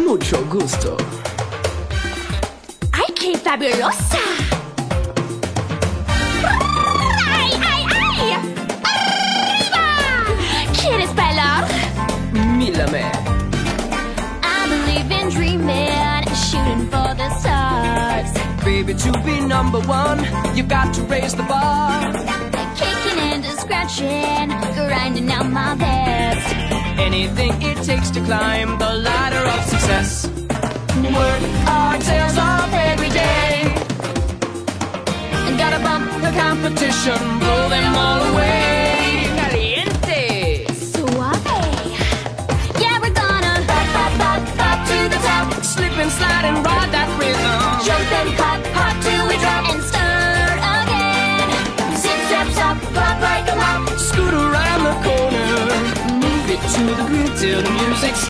mucho gusto. ¡Ay, qué fabulosa! ¡Ay, ay, ay! ¡Arriba! ¿Quieres bailar? Mírame. I believe in dreaming, shooting for the stars. Baby, to be number one, you've got to raise the bar. Kicking and scratching, grinding out my best. Anything it takes to climb the ladder of success. Work our tails off every day. And gotta bump the competition, blow them all away. Caliente. Suave. Yeah, we're gonna pop, pop, pop, pop to the top. Slip and slide and ride that rhythm. Jump and pop, pop till we drop and start again. Zip, zap, zap, pop like a mop. Scoot around the corner. Move it to the grid till the music's